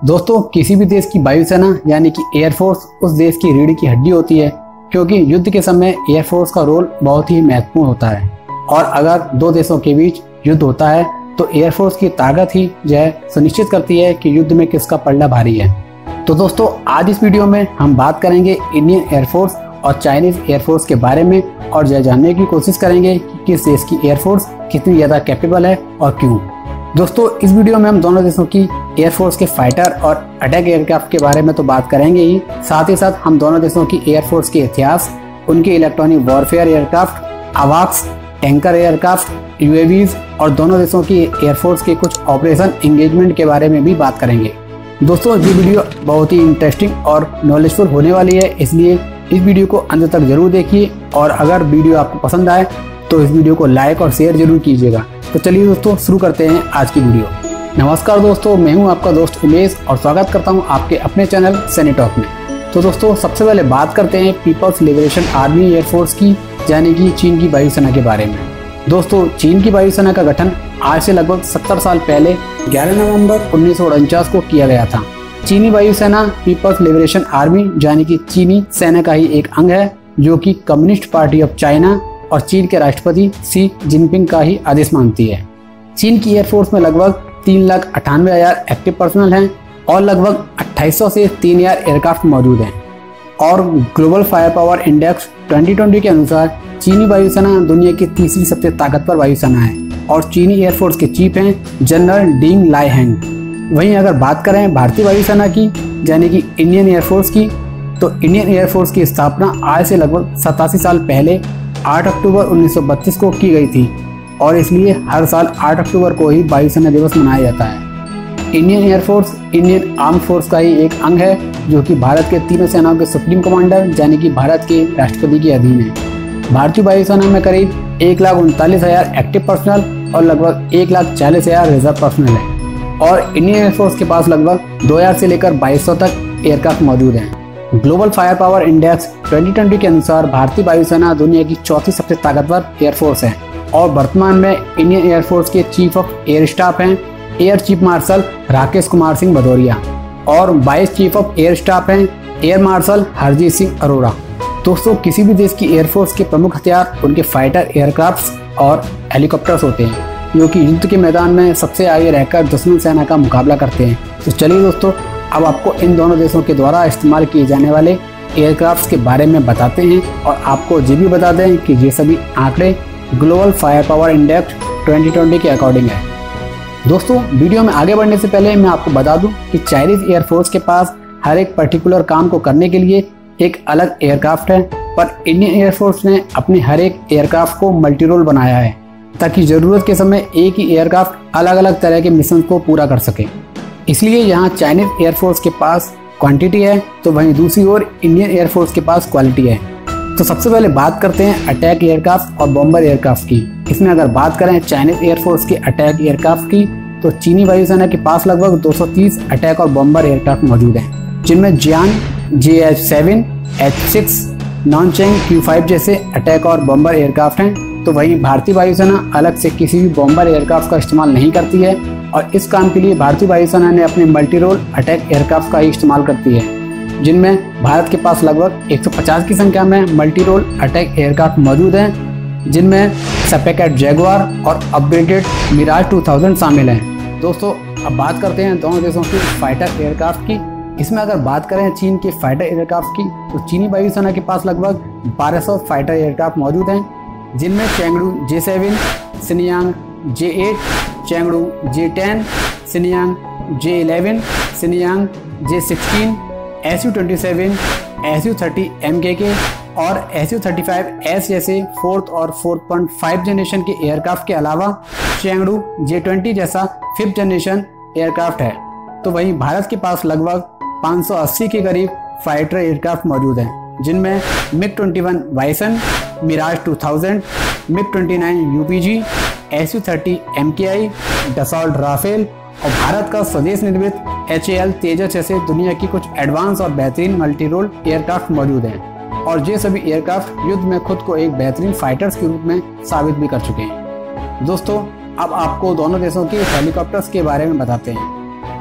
दोस्तों, किसी भी देश की वायुसेना यानी कि एयरफोर्स उस देश की रीढ़ की हड्डी होती है, क्योंकि युद्ध के समय एयरफोर्स का रोल बहुत ही महत्वपूर्ण होता है। और अगर दो देशों के बीच युद्ध होता है तो एयरफोर्स की ताकत ही यह सुनिश्चित करती है कि युद्ध में किसका पलड़ा भारी है। तो दोस्तों, आज इस वीडियो में हम बात करेंगे इंडियन एयरफोर्स और चाइनीज एयरफोर्स के बारे में और यह जानने की कोशिश करेंगे कि किस देश की एयरफोर्स कितनी ज़्यादा कैपेबल है और क्यों। दोस्तों, इस वीडियो में हम दोनों देशों की एयरफोर्स के फाइटर और अटैक एयरक्राफ्ट के बारे में तो बात करेंगे ही साथ हम दोनों देशों की एयरफोर्स के इतिहास, उनके इलेक्ट्रॉनिक वॉरफेयर एयरक्राफ्ट, आवाक्स, टैंकर एयरक्राफ्ट, यूएवीज और दोनों देशों की एयरफोर्स के कुछ ऑपरेशन एंगेजमेंट के बारे में भी बात करेंगे। दोस्तों, ये वीडियो बहुत ही इंटरेस्टिंग और नॉलेजफुल होने वाली है, इसलिए इस वीडियो को अंत तक जरूर देखिए और अगर वीडियो आपको पसंद आए तो इस वीडियो को लाइक और शेयर जरूर कीजिएगा। तो चलिए दोस्तों, शुरू करते हैं आज की वीडियो। नमस्कार दोस्तों, मैं हूं आपका दोस्त उमेश और स्वागत करता हूं आपके अपने चैनल सनी टॉक में। तो दोस्तों, सबसे पहले बात करते हैं पीपल्स लिबरेशन आर्मी एयरफोर्स की, यानी कि चीन की वायुसेना के बारे में। दोस्तों, चीन की वायुसेना का गठन आज से लगभग 70 साल पहले 11 नवंबर 1949 को किया गया था। चीनी वायुसेना पीपल्स लिबरेशन आर्मी यानी कि चीनी सेना का ही एक अंग है, जो कि कम्युनिस्ट पार्टी ऑफ चाइना और चीन के राष्ट्रपति शी जिनपिंग का ही आदेश मानती है। चीन की एयरफोर्स में लगभग 3,98,000 एक्टिव पर्सनल हैं और लगभग 2800 से 3000 एयरक्राफ्ट मौजूद हैं। और ग्लोबल फायर पावर इंडेक्स 2020 के अनुसार चीनी वायुसेना दुनिया की तीसरी सबसे ताकतवर वायुसेना है और चीनी एयरफोर्स के चीफ हैं जनरल डिंग लाइहैंग। वहीं अगर बात करें भारतीय वायुसेना की यानी कि इंडियन एयरफोर्स की, तो इंडियन एयरफोर्स की स्थापना आज से लगभग 87 साल पहले 8 अक्टूबर 1932 को की गई थी और इसलिए हर साल 8 अक्टूबर को ही वायुसेना दिवस मनाया जाता है। Indian air force Indian arm force का ही एक अंग है, जो कि भारत के तीनों सेनाओं के सुप्रीम कमांडर यानी कि भारत के राष्ट्रपति के अधीन है। भारतीय वायुसेना में करीब 1,39,000 एक्टिव पर्सनल और लगभग 1,40,000 रिजर्व पर्सनल है और इंडियन एयरफोर्स के पास लगभग 2000 से लेकर 2200 तक एयरक्राफ्ट मौजूद हैं। ग्लोबल फायर पावर इंडेक्स 2020 के अनुसार भारतीय वायुसेना दुनिया की चौथी सबसे ताकतवर एयरफोर्स है और वर्तमान में इंडियन एयरफोर्स के चीफ ऑफ एयर स्टाफ हैं air chief marshal Rakesh Kumar Singh Bhadauria और 22 चीफ ऑफ एयर स्टाफ हैं एयर मार्शल हरजीत सिंह अरोड़ा। दोस्तों, किसी भी देश की एयरफोर्स के प्रमुख हथियार उनके फाइटर एयरक्राफ्ट और हेलीकॉप्टर्स होते हैं, जो कि युद्ध के मैदान में सबसे आगे रहकर दुश्मन सेना का मुकाबला करते हैं। तो चलिए दोस्तों, अब आपको इन दोनों देशों के द्वारा इस्तेमाल किए जाने वाले एयरक्राफ्ट्स के बारे में बताते हैं और आपको ये भी बता दें कि ये सभी आंकड़े ग्लोबल फायर पावर इंडेक्स 2020 के अकॉर्डिंग है। दोस्तों, वीडियो में आगे बढ़ने से पहले मैं आपको बता दूं कि चाइनीज एयरफोर्स के पास हर एक पर्टिकुलर काम को करने के लिए एक अलग एयरक्राफ्ट है, पर इंडियन एयरफोर्स ने अपने हर एक एयरक्राफ्ट को मल्टी रोल बनाया है ताकि ज़रूरत के समय एक ही एयरक्राफ्ट अलग अलग तरह के मिशन को पूरा कर सके। इसलिए यहाँ चाइनीज एयरफोर्स के पास क्वांटिटी है तो वहीं दूसरी ओर इंडियन एयरफोर्स के पास क्वालिटी है। तो सबसे पहले बात करते हैं अटैक एयरक्राफ्ट और बॉम्बर एयरक्राफ्ट की। इसमें अगर बात करें चाइनीज एयरफोर्स के अटैक एयरक्राफ्ट की, तो चीनी वायुसेना के पास लगभग 230 अटैक और बॉम्बर एयरक्राफ्ट मौजूद हैं, जिनमें जियांग JH-7, H-6, नॉनचेंग Q-5 जैसे अटैक और बॉम्बर एयरक्राफ्ट हैं। तो वहीं भारतीय वायुसेना अलग से किसी भी बॉम्बर एयरक्राफ्ट का इस्तेमाल नहीं करती है और इस काम के लिए भारतीय वायुसेना ने अपने मल्टी रोल अटैक एयरक्राफ्ट का ही इस्तेमाल करती है, जिनमें भारत के पास लगभग 150 की संख्या में मल्टी रोल अटैक एयरक्राफ्ट मौजूद हैं, जिनमें सपेकेट जैगुआर और अपग्रेडेड मिराज 2000 शामिल हैं। दोस्तों, अब बात करते हैं दोनों देशों की फाइटर एयरक्राफ्ट की। इसमें अगर बात करें चीन के फाइटर एयरक्राफ्ट की, तो चीनी वायुसेना के पास लगभग 1200 फाइटर एयरक्राफ्ट मौजूद हैं, जिनमें चैंगडू J-7, सिनयांग J-8, चैंगडू J-10, सिनयांग J-11, सिनयांग J-16, Su-27, Su-30 MKK और Su-35S जैसे 4th और 4.5 जनरेशन के एयरक्राफ्ट के अलावा चैंगडू J-20 जैसा 5th जनरेशन एयरक्राफ्ट है। तो वहीं भारत के पास लगभग 580 के करीब फाइटर एयरक्राफ्ट मौजूद हैं, जिनमें MiG-21 Bison, Mirage 2000, MiG-29 UPG, Su-30 MKI, Dassault Rafale और भारत का स्वदेश निर्मित HAL तेजस जैसे दुनिया की कुछ एडवांस और बेहतरीन मल्टी रोल एयरक्राफ्ट मौजूद हैं और ये सभी एयरक्राफ्ट युद्ध में खुद को एक बेहतरीन फाइटर्स के रूप में साबित भी कर चुके हैं। दोस्तों, अब आपको दोनों देशों के हेलीकॉप्टर्स के बारे में बताते हैं।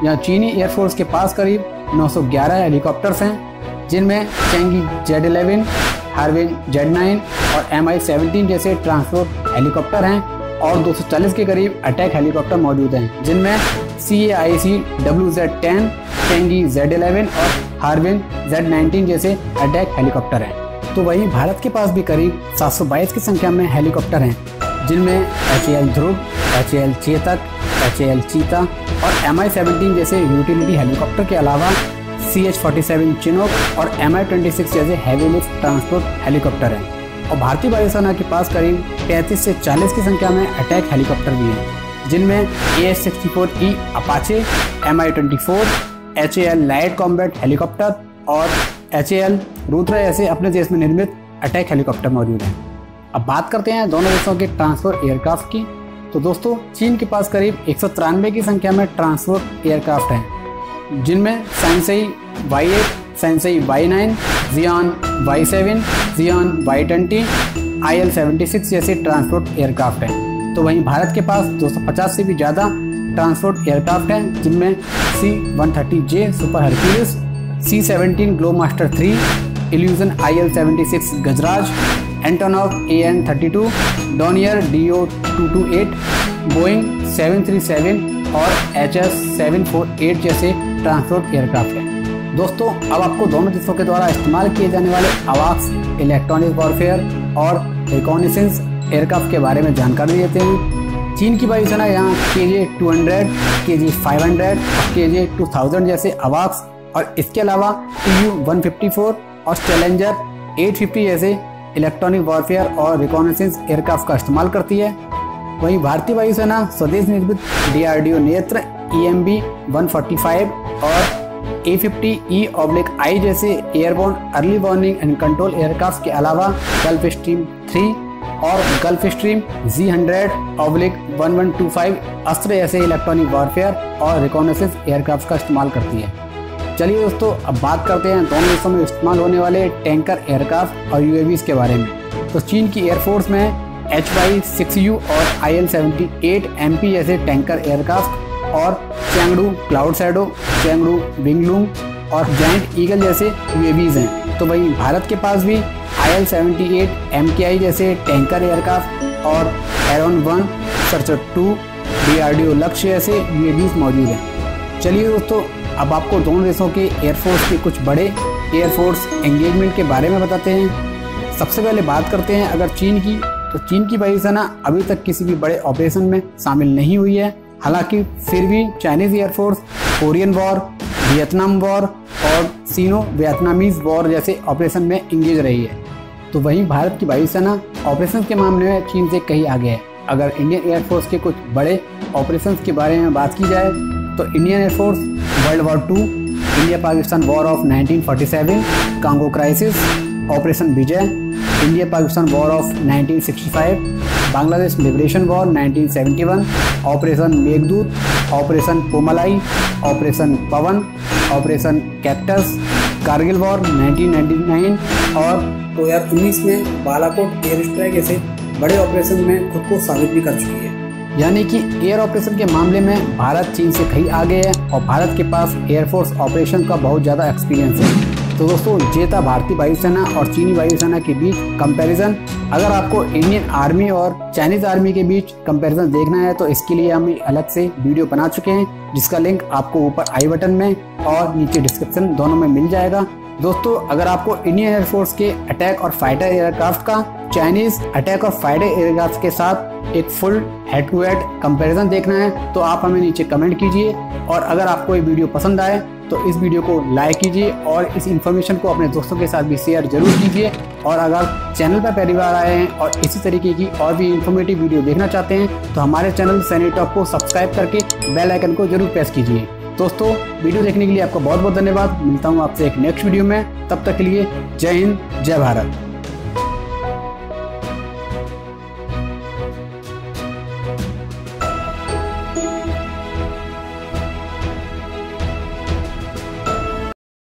यहाँ चीनी एयरफोर्स के पास करीब 911 हेलीकॉप्टर्स हैं, जिनमें चेंगी Z11, हार्विन Z9 और Mi-17 जैसे ट्रांसपोर्ट हेलीकॉप्टर हैं और 240 के करीब अटैक हेलीकॉप्टर मौजूद हैं, जिनमें CAIC WZ-10, चेंगी Z11 और हार्विन Z19 जैसे अटैक हेलीकॉप्टर हैं। तो वहीं भारत के पास भी करीब 722 की संख्या में हेलीकॉप्टर हैं, जिनमें HAL ध्रुव, HAL चेतक, HAL चीता और Mi-17 जैसे यूटिलिटी हेलीकॉप्टर के अलावा CH-47 चिनोक और Mi-26 जैसे हैवी लिफ्ट ट्रांसपोर्ट हेलीकॉप्टर हैं। और भारतीय वायुसेना के पास करीब 35 से 40 की संख्या में अटैक हेलीकॉप्टर भी हैं, जिनमें AH-64E Apache, Mi-24, HAL light combat helicopter और HAL रुद्र ऐसे अपने देश में निर्मित अटैक हेलीकॉप्टर मौजूद हैं। अब बात करते हैं दोनों देशों के ट्रांसपोर्ट एयरक्राफ्ट की। तो दोस्तों, चीन के पास करीब 193 की संख्या में ट्रांसपोर्ट एयरक्राफ्ट हैं, जिनमें सैनसेई Y8, सैनसेई Y9, जियान Y7, जियान Y20, IL-76 जैसे ट्रांसपोर्ट एयरक्राफ्ट हैं। तो वहीं भारत के पास 250 से भी ज़्यादा ट्रांसपोर्ट एयरक्राफ्ट हैं, जिनमें C-130J super Hercules, C-17 Globemaster 3, Ilyushin IL-76 Gajraj, Antonov AN-32, Dornier DO-228, Boeing 737 और HS-748 जैसे ट्रांसपोर्ट एयरक्राफ्ट हैं। दोस्तों, अब आपको दोनों देशों के द्वारा इस्तेमाल किए जाने वाले अवाक्स, इलेक्ट्रॉनिक वॉरफेयर और रिकॉनेसेंस एयरक्राफ्ट के बारे में जानकारी देते हैं। चीन की वायुसेना यहाँ KJ-200, KJ-500 और KJ-2000 जैसे अवाक्स और इसके अलावा Tu-154 और चैलेंजर 850 जैसे इलेक्ट्रॉनिक वॉरफेयर और रिकॉनेसेंस एयरक्राफ्ट का इस्तेमाल करती है। वहीं भारतीय वायुसेना स्वदेश निर्मित DRDO नेत्र EMB-145 और A50E/I जैसे airborne early warning and control aircraft के अलावा गल्फ स्ट्रीम 3 और गल्फ स्ट्रीम Z100/1125 अस्त्र जैसे इलेक्ट्रॉनिक वॉरफेयर और रिकॉनेसेंस एयरक्राफ्ट का इस्तेमाल करती है। चलिए दोस्तों, अब बात करते हैं दोनों देशों में इस्तेमाल होने वाले टैंकर एयरक्राफ्ट और UAVs के बारे में। तो चीन की एयरफोर्स में HY-6U और IL-78 MP जैसे टैंकर एयरक्राफ्ट और चैंगडू क्लाउड शैडो, चैंगडू विंगलूम और जायंट ईगल जैसे UAVs हैं। तो वहीं भारत के पास भी IL-78 MKI जैसे टैंकर एयरक्राफ्ट और एरोन-1, सर्चर-2, DRDO लक्ष्य जैसे UAVs मौजूद हैं। चलिए दोस्तों, अब आपको दोनों देशों के एयरफोर्स के कुछ बड़े एयरफोर्स एंगेजमेंट के बारे में बताते हैं। सबसे पहले बात करते हैं अगर चीन की, तो चीन की वायुसेना अभी तक किसी भी बड़े ऑपरेशन में शामिल नहीं हुई है। हालांकि फिर भी Chinese air force Korean war, Vietnam war और सीनो वियतनामीज वॉर जैसे ऑपरेशन में इंगेज रही है। तो वहीं भारत की वायुसेना ऑपरेशन के मामले में चीन से कहीं आगे है। अगर इंडियन एयरफोर्स के कुछ बड़े ऑपरेशन के बारे में बात की जाए तो Indian air force world war 2, India Pakistan war of 1947, Congo crisis, operation Vijay, India Pakistan war of 1965, Bangladesh liberation war 1971, operation Meghdoot, operation Poomalai, operation Pawan, operation cactus, Kargil war 1999 और 2019 में बालाकोट एयर स्ट्राइक जैसे बड़े ऑपरेशन में खुद को साबित भी कर चुकी है। यानी कि एयर ऑपरेशन के मामले में भारत चीन से कहीं आगे है और भारत के पास एयरफोर्स ऑपरेशन का बहुत ज़्यादा एक्सपीरियंस है। तो दोस्तों, ये था भारतीय वायुसेना और चीनी वायुसेना के बीच कंपैरिजन। अगर आपको इंडियन आर्मी और चाइनीज आर्मी के बीच कंपैरिजन देखना है तो इसके लिए हम अलग से वीडियो बना चुके हैं, जिसका लिंक आपको ऊपर आई बटन में और नीचे डिस्क्रिप्शन दोनों में मिल जाएगा। दोस्तों, अगर आपको इंडियन एयरफोर्स के अटैक और फाइटर एयरक्राफ्ट का चाइनीज अटैक और फाइटर एयरक्राफ्ट के साथ एक full head to head comparison देखना है तो आप हमें नीचे कमेंट कीजिए। और अगर आपको ये वीडियो पसंद आए तो इस वीडियो को लाइक कीजिए और इस इन्फॉर्मेशन को अपने दोस्तों के साथ भी शेयर जरूर कीजिए। और अगर चैनल पर पहली बार आए हैं और इसी तरीके की और भी इन्फॉर्मेटिव वीडियो देखना चाहते हैं तो हमारे चैनल सैनी टॉक को सब्सक्राइब करके बेल आइकन को जरूर प्रेस कीजिए। दोस्तों, वीडियो देखने के लिए आपका बहुत बहुत धन्यवाद। मिलता हूँ आपसे एक नेक्स्ट वीडियो में, तब तक के लिए जय हिंद, जय भारत।